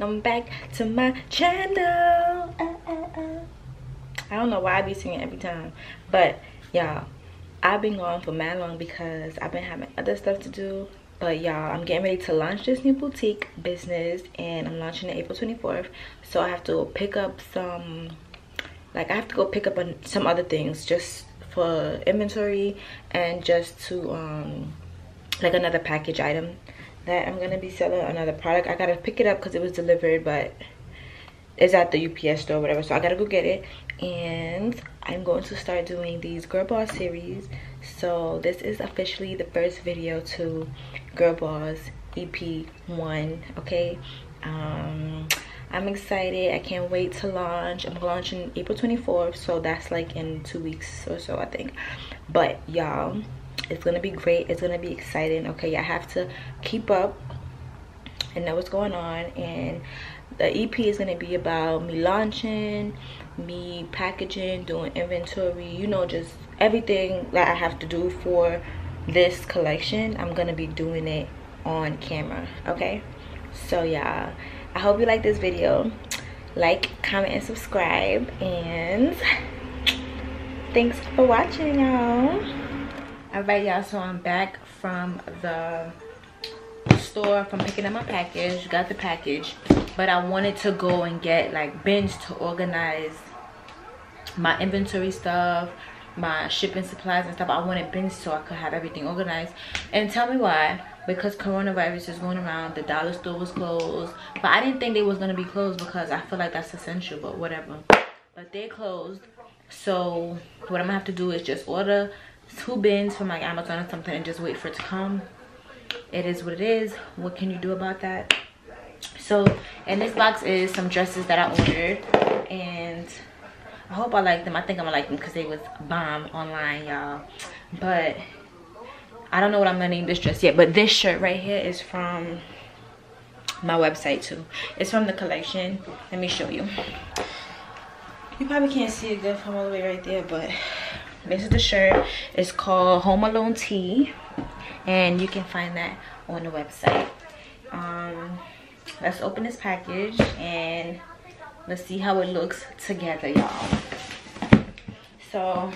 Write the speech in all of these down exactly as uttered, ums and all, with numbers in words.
welcome back to my channel. uh, uh, uh. I don't know why I be singing every time, but y'all, I've been gone for mad long because I've been having other stuff to do. But y'all, I'm getting ready to launch this new boutique business, and I'm launching it April twenty-fourth. So I have to pick up some, like I have to go pick up on some other things just for inventory, and just to um like another package item that I'm gonna be selling, another product. I gotta pick it up because it was delivered, but it's at the U P S store or whatever, so I gotta go get it. And I'm going to start doing these girl boss series. So this is officially the first video to Girl Boss E P one. Okay, um I'm excited. I can't wait to launch. I'm launching April twenty-fourth, so that's like in two weeks or so, I think. But y'all, it's gonna be great. It's gonna be exciting. Okay, I have to keep up and know what's going on. And the E P is gonna be about me launching, me packaging, doing inventory, you know, just everything that I have to do for this collection. I'm gonna be doing it on camera. Okay, so yeah, I hope you like this video. Like, comment, and subscribe, and thanks for watching, y'all. All right, y'all, so I'm back from the store from picking up my package. Got the package, but I wanted to go and get like bins to organize my inventory stuff, my shipping supplies and stuff. I wanted bins so I could have everything organized. And tell me why. Because coronavirus is going around, the dollar store was closed, but I didn't think they was gonna be closed because I feel like that's essential, but whatever. But they're closed, so what I'm gonna have to do is just order two bins from like Amazon or something and just wait for it to come. It is what it is. What can you do about that? So in this box is some dresses that I ordered, and I hope I like them. I think I'm gonna like them because they was bomb online, y'all. But I don't know what I'm gonna name this dress yet. But this shirt right here is from my website too. It's from the collection. Let me show you. You probably can't see it good from all the way right there, but this is the shirt. It's called Home Alone Tee, and you can find that on the website. Um, let's open this package and let's see how it looks together, y'all. So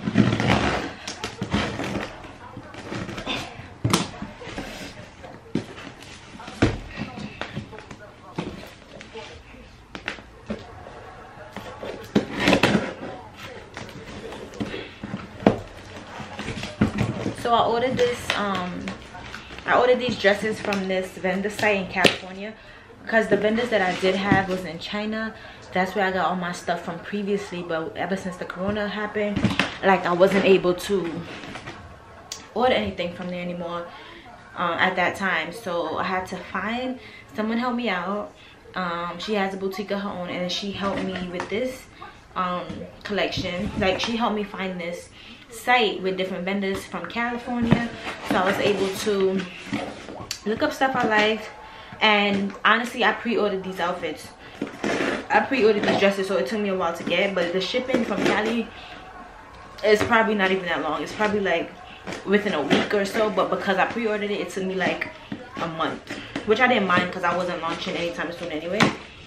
So I ordered this, um, I ordered these dresses from this vendor site in California because the vendors that I did have was in China. That's where I got all my stuff from previously, but ever since the corona happened, like I wasn't able to order anything from there anymore uh, at that time. So I had to find someone help me out. Um, she has a boutique of her own, and she helped me with this um, collection. Like she helped me find this site with different vendors from California, so I was able to look up stuff I liked. And honestly, I pre-ordered these outfits. I pre-ordered these dresses, so it took me a while to get, but the shipping from Cali is probably not even that long. It's probably like within a week or so, but because I pre-ordered it, it took me like a month, which I didn't mind because I wasn't launching anytime soon anyway.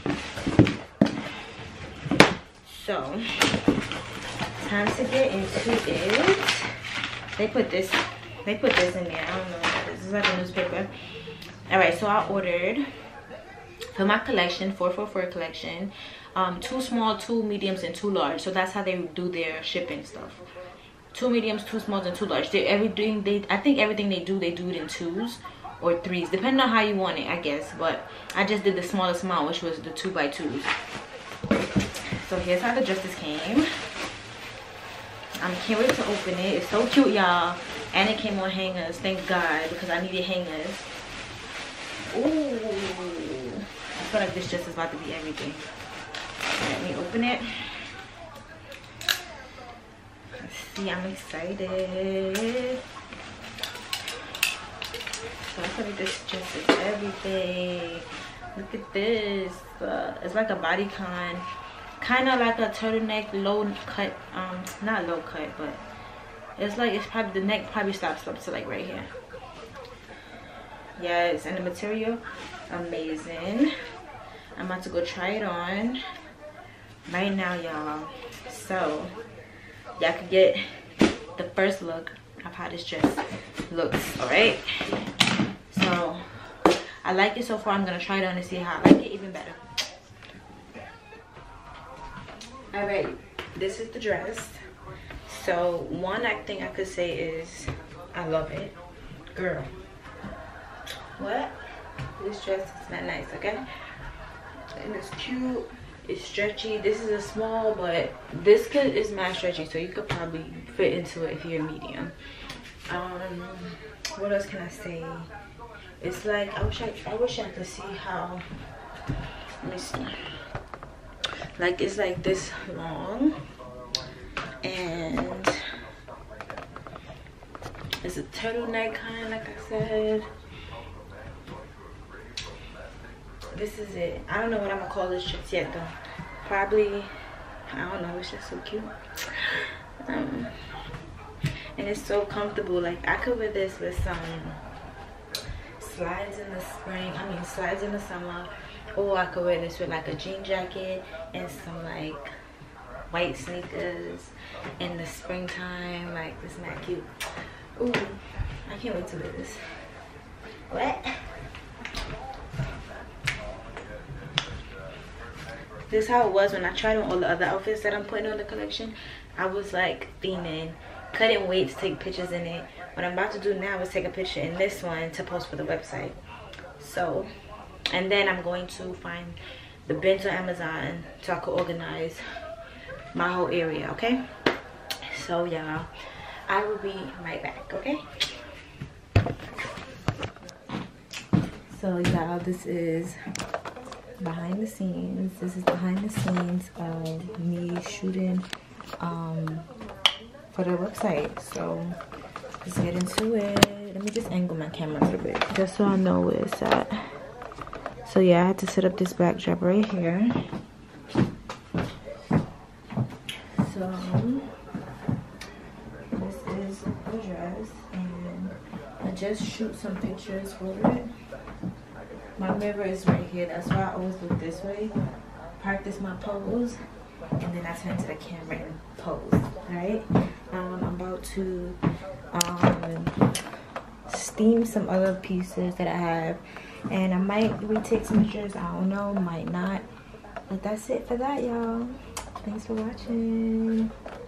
So time to get into it. They put this they put this in there. I don't know. This is like a newspaper. All right, so I ordered for my collection, four four four collection, um two small, two mediums, and two large. So that's how they do their shipping stuff. Two mediums, two smalls, and two large. They everything they I think everything they do they do it in twos or threes, depending on how you want it, I guess. But I just did the smallest amount, which was the two by twos. So here's how the dresses came. I can't wait to open it. It's so cute, y'all. And it came on hangers, thank God, because I needed hangers. Ooh, I feel like this dress is about to be everything. Let me open it. Let's see, I'm excited. So I feel like this dress is everything. Look at this. Uh, it's like a bodycon. Kind of like a turtleneck, low cut, um not low cut, but it's like, it's probably, the neck probably stops up to like right here. Yes, and the material, amazing. I'm about to go try it on right now, y'all. So y'all can get the first look of how this dress looks. All right, so I like it so far. I'm gonna try it on and see how I like it even better. All right, this is the dress. So one I think I could say is I love it. Girl, what? This dress is not nice, okay? And it's cute, it's stretchy. This is a small, but this could is not stretchy, so you could probably fit into it if you're medium. Um what else can I say? It's like I wish I I wish I could see how, let me see. Like it's like this long, and it's a turtleneck kind, like I said. This is it. I don't know what I'm gonna call this dress yet though. Probably, I don't know, it's just so cute. Um, and it's so comfortable. Like I could wear this with some slides in the spring, I mean slides in the summer, or I could wear this with like a jean jacket and some like white sneakers in the springtime. Like this is not cute. Ooh, I can't wait to wear this. What? This is how it was when I tried on all the other outfits that I'm putting on the collection. I was like theming, couldn't wait to take pictures in it. What I'm about to do now is take a picture in this one to post for the website. So, and then I'm going to find the bins on Amazon so I can organize my whole area, okay? So y'all, I will be right back, okay? So y'all, this is behind the scenes. This is behind the scenes of me shooting um for the website. So let's get into it. Let me just angle my camera a little bit just so I know where it's at. So yeah, I had to set up this backdrop right here. So this is the dress, and I just shoot some pictures for it. My mirror is right here. That's why I always look this way. Practice my pose, and then I turn to the camera and pose. Alright? Um, I'm about to um, steam some other pieces that I have. And I might retake some pictures. I don't know. Might not. But that's it for that, y'all. Thanks for watching.